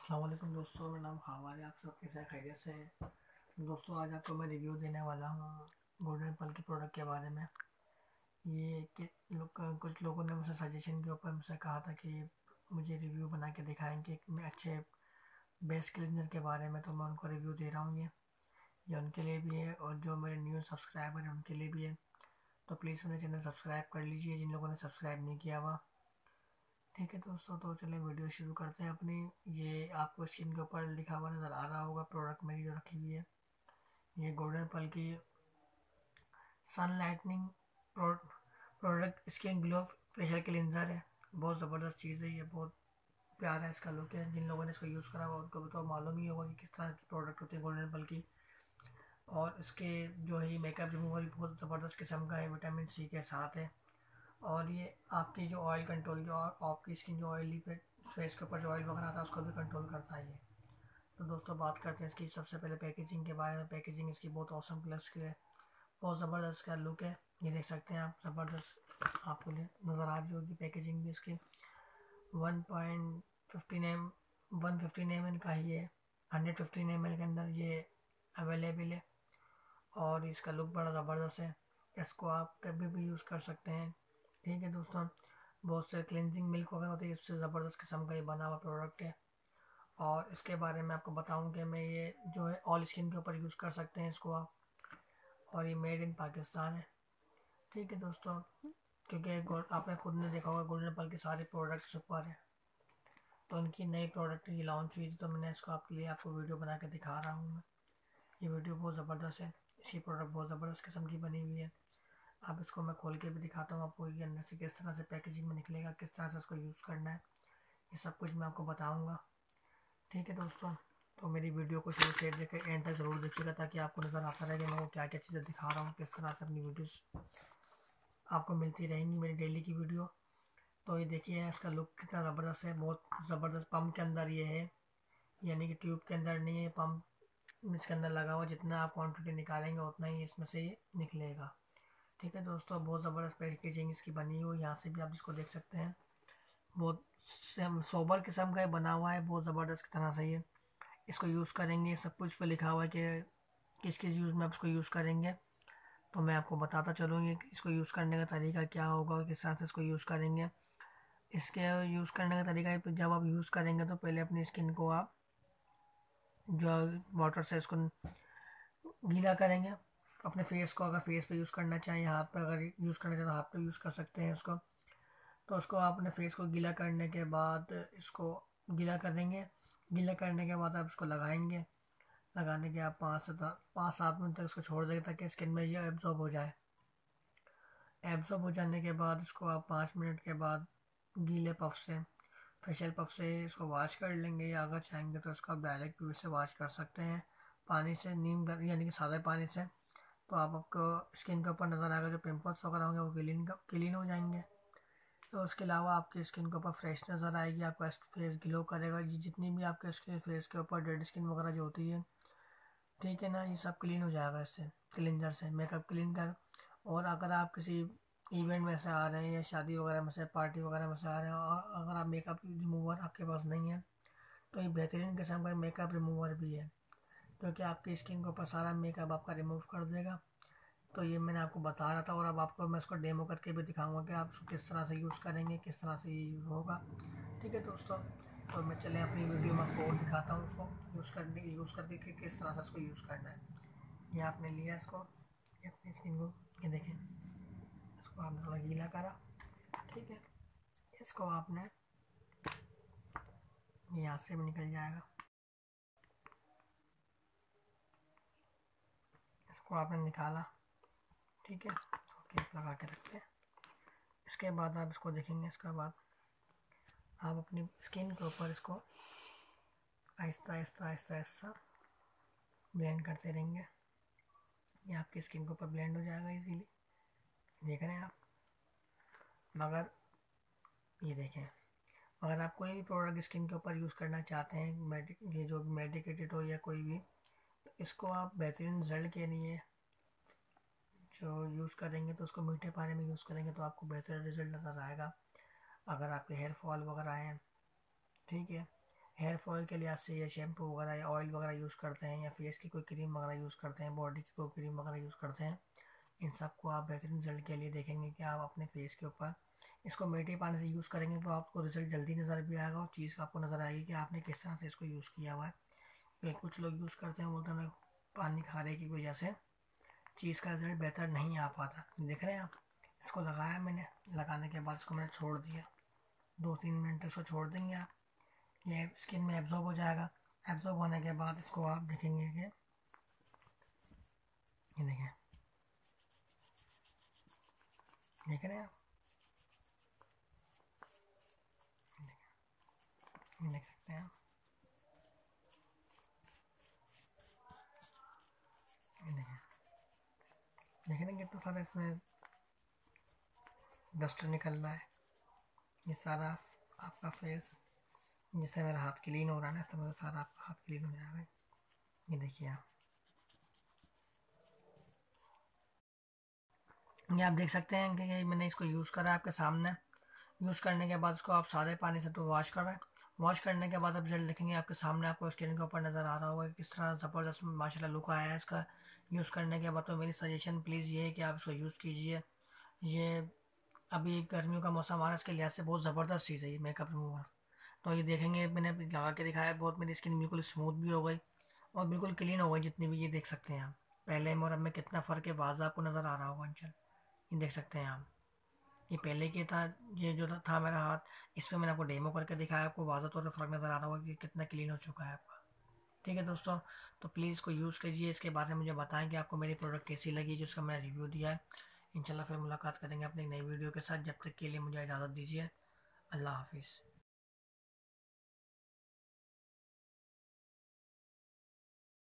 अस्सलाम वालेकुम दोस्तों, मेरा नाम हमारे आप सब कैसे खैरियत से हैं। दोस्तों आज आपको मैं रिव्यू देने वाला हूँ गोल्डन पल के प्रोडक्ट के बारे में। ये कि कुछ लोगों ने मुझसे सजेशन के ऊपर मुझसे कहा था कि मुझे रिव्यू बना के दिखाएं कि मैं अच्छे बेस्ट क्लीनर के बारे में, तो मैं उनको रिव्यू दे रहा हूँ। ये उनके लिए भी है और जो मेरे न्यू सब्सक्राइबर हैं उनके लिए भी है। तो प्लीज़ मेरे चैनल सब्सक्राइब कर लीजिए जिन लोगों ने सब्सक्राइब नहीं किया हुआ। ठीक है दोस्तों, तो चलिए वीडियो शुरू करते हैं अपनी। ये आपको स्क्रीन के ऊपर लिखा हुआ नज़र आ रहा होगा प्रोडक्ट मेरी जो रखी हुई है। ये गोल्डन पल की sun lightening product skin glow facial cleanser है। बहुत ज़बरदस्त चीज़ है ये, बहुत प्यारा है इसका लुक है। जिन लोगों ने इसको यूज़ करा हुआ उनको तो मालूम ही होगा कि किस तरह की प्रोडक्ट होती है गोल्डन पल की। और इसके जो है ये मेकअप रिमूवर भी बहुत ज़बरदस्त किस्म का है, विटामिन सी के साथ है। और ये आपकी जो ऑयल कंट्रोल, जो आपकी स्किन जो ऑयली पे फेस के ऊपर जो ऑयल वगैरह आता है उसको भी कंट्रोल करता है ये। तो दोस्तों बात करते हैं इसकी सबसे पहले पैकेजिंग के बारे में। पैकेजिंग इसकी बहुत औसम प्लस की है, बहुत ज़बरदस्त का लुक है। ये देख सकते हैं आप, ज़बरदस्त आपको नज़र आ रही होगी पैकेजिंग भी इसकी। 1.15 1 15 ml का ही है, 115 ml के अंदर ये अवेलेबल है। और इसका लुक बड़ा ज़बरदस्त है, इसको आप कभी भी यूज़ कर सकते हैं। ठीक है दोस्तों, बहुत से क्लिनजिंग मिल्क वगैरह होती है, इससे ज़बरदस्त किस्म का ये बना हुआ प्रोडक्ट है। और इसके बारे में आपको बताऊं कि मैं ये जो है ऑल स्किन के ऊपर यूज़ कर सकते हैं इसको आप। और ये मेड इन पाकिस्तान है। ठीक है दोस्तों, क्योंकि आपने खुद ने देखा होगा गोल्डन पल के सारे प्रोडक्ट सुपर है। तो उनकी नई प्रोडक्ट ये लॉन्च हुई थी, तो मैंने इसको आपके लिए आपको वीडियो बना के दिखा रहा हूँ मैं। ये वीडियो बहुत ज़बरदस्त है, इसकी प्रोडक्ट बहुत ज़बरदस्त किस्म की बनी हुई है। अब इसको मैं खोल के भी दिखाता हूँ आपको, ये अंदर से किस तरह से पैकेजिंग में निकलेगा, किस तरह से इसको यूज़ करना है, ये सब कुछ मैं आपको बताऊँगा। ठीक है दोस्तों, तो मेरी वीडियो को शुरू से देकर एंड तक ज़रूर देखिएगा ताकि आपको नज़र आता रहे कि मैं वो क्या क्या चीज़ें दिखा रहा हूँ, किस तरह से अपनी वीडियोस आपको मिलती रहेंगी मेरी डेली की वीडियो। तो ये देखिए इसका लुक कितना ज़बरदस्त है, बहुत ज़बरदस्त। पम्प के अंदर ये है, यानी कि ट्यूब के अंदर नहीं है, पम्प इसके अंदर लगा हुआ। जितना आप क्वांटिटी निकालेंगे उतना ही इसमें से ये निकलेगा। ठीक है दोस्तों, बहुत ज़बरदस्त पैकेजिंग इसकी बनी हुई है, यहाँ से भी आप इसको देख सकते हैं। बहुत सोबर किस्म का ये बना हुआ है, बहुत ज़बरदस्त की तरह से ये इसको यूज़ करेंगे। सब कुछ पे लिखा हुआ है कि किस किस यूज़ में आप इसको यूज़ करेंगे। तो मैं आपको बताता चलूँगी कि इसको यूज़ करने का तरीका क्या होगा और किस तरह से इसको यूज़ करेंगे। इसके यूज़ करने का तरीका है, जब आप यूज़ करेंगे तो पहले अपनी स्किन को आप जो वाटर से इसको गीला करेंगे। अपने फेस को, अगर फेस पे यूज़ करना चाहें, हाथ पे अगर यूज़ करना चाहें तो हाथ पे यूज़ कर सकते हैं इसको। तो उसको आप अपने फेस को गीला करने के बाद इसको गीला करेंगे। गीला करने के बाद आप इसको लगाएंगे। लगाने के आप 5 से 7 मिनट तक इसको छोड़ देंगे ताकि स्किन में ये एब्जॉर्ब हो जाए। एब्जॉर्ब हो जाने के बाद इसको आप 5 मिनट के बाद गीले पफ से, फेशियल पफ से इसको वॉश कर लेंगे, या अगर चाहेंगे तो इसको आप डायरेक्ट भी से वॉश कर सकते हैं पानी से, नीम कर यानी कि सादे पानी से। तो आपको स्किन के ऊपर नज़र आएगा जो पिंपल्स वगैरह होंगे वो क्लीन हो जाएंगे। तो उसके अलावा आपकी स्किन के ऊपर फ्रेश नज़र आएगी, आपका फेस ग्लो करेगा। ये जितनी भी आपके फेस के ऊपर डेड स्किन वगैरह जो होती है, ठीक है ना, ये सब क्लीन हो जाएगा इससे, क्लिनजर से, मेकअप क्लीनर। और अगर आप किसी इवेंट में से आ रहे हैं या शादी वगैरह में से, पार्टी वगैरह में से आ रहे हैं, और अगर आप मेकअप रिमूवर आपके पास नहीं है तो ये बेहतरीन किस्म का मेकअप रिमूवर भी है, क्योंकि आपकी स्किन के ऊपर सारा मेकअप आपका रिमूव कर देगा। तो ये मैंने आपको बता रहा था, और अब आपको मैं इसको डेमो करके भी दिखाऊंगा कि आप इसको किस तरह से यूज़ करेंगे, किस तरह से ये यूज़ होगा। ठीक है दोस्तों, तो मैं चले अपनी वीडियो में आपको और दिखाता हूँ उसको यूज़ करके कि किस तरह से इसको यूज़ करना है। ये आपने लिया इसको, ये अपनी स्किन को, ये देखें, इसको आपने थोड़ा गीला करा। ठीक है, इसको आपने, ये यहाँ से भी निकल जाएगा, इसको आपने निकाला। ठीक है, क्लिप लगा के रखते हैं। इसके बाद आप इसको देखेंगे, इसके बाद आप अपनी स्किन के ऊपर इसको आहिस्ता आहिस्ता आहिस्ता आहिस्ता ब्लेंड करते रहेंगे। ये आपकी स्किन के ऊपर ब्लेंड हो जाएगा इजीली, देख रहे हैं आप। मगर ये देखें, अगर आप कोई भी प्रोडक्ट स्किन के ऊपर यूज़ करना चाहते हैं, ये जो मेडिकेटेड हो या कोई भी, तो इसको आप बेहतरीन रिजल्ट के लिए जो यूज़ करेंगे तो उसको मीठे पानी में यूज़ करेंगे तो आपको बेहतर रिजल्ट नज़र आएगा। अगर आपके हेयर फॉल वगैरह हैं, ठीक है, हेयर फॉल के लिहाज से या शैम्पू वगैरह या ऑयल वगैरह यूज़ करते हैं या फेस की कोई क्रीम वगैरह यूज़ करते हैं, बॉडी की कोई क्रीम वगैरह यूज़ करते हैं, इन सब को आप बेहतरीन रिजल्ट के लिए देखेंगे कि आप अपने फेस के ऊपर इसको मीठे पानी से यूज़ करेंगे तो आपको रिजल्ट जल्दी नज़र भी आएगा और चीज़ आपको नज़र आएगी कि आपने किस तरह से इसको यूज़ किया हुआ है। क्योंकि कुछ लोग यूज़ करते हैं बोलते हैं पानी खाने की वजह से चीज़ का रिजल्ट बेहतर नहीं आ पाता। देख रहे हैं आप, इसको लगाया मैंने, लगाने के बाद इसको मैंने छोड़ दिया, 2-3 मिनट इसको छोड़ देंगे आप, ये स्किन में एब्जॉर्ब हो जाएगा। एब्जॉर्ब होने के बाद इसको आप देखेंगे कि ये देखें, देख रहे हैं आप, ये देख सकते हैं आप, ये देखें, देख रहे हैं कितना सारा इसमें डस्ट निकल रहा है। ये सारा आपका फेस, जिससे मेरा हाथ क्लीन हो रहा है ना, इस तरह से सारा आपका हाथ क्लीन हो जाएगा। ये देखिए आप, ये आप देख सकते हैं कि ये मैंने इसको यूज़ करा आपके सामने। यूज़ करने के बाद इसको आप सादे पानी से तो वॉश कर रहे हैं, वॉश करने के बाद आप रिजल्ट देखेंगे आपके सामने, आपको स्किन के ऊपर नज़र आ रहा होगा कि किस तरह ज़बरदस्त माशाल्लाह लुक आया है इसका। यूज़ करने के बाद तो मेरी सजेशन प्लीज़ ये है कि आप इसको यूज़ कीजिए। ये अभी गर्मियों का मौसम आ रहा है, इसके लिहाज से बहुत ज़बरदस्त चीज़ है ये मेकअप रिमूवर। तो ये देखेंगे मैंने अभी लगा के दिखाया, बहुत मेरी स्किन बिल्कुल स्मूथ भी हो गई और बिल्कुल क्लीन हो गई जितनी भी, ये देख सकते हैं आप पहले में और अब में कितना फ़र्क है, वाज़ा आपको नज़र आ रहा होगा अंचल, ये देख सकते हैं आप। ये पहले के था, ये जो था मेरा हाथ, इसमें मैंने आपको डेमो करके दिखाया, आपको वाज़ा तौर पर फ़र्क नज़र आ रहा होगा कि कितना क्लीन हो चुका है आपका। ठीक है दोस्तों, तो प्लीज़ इसको यूज़ कीजिए, इसके बारे में मुझे बताएं कि आपको मेरी प्रोडक्ट कैसी लगी जो उसका मैंने रिव्यू दिया है। इंशाल्लाह फिर मुलाकात करेंगे अपनी नई वीडियो के साथ, जब तक के लिए मुझे इजाज़त दीजिए। अल्लाह हाफिज़।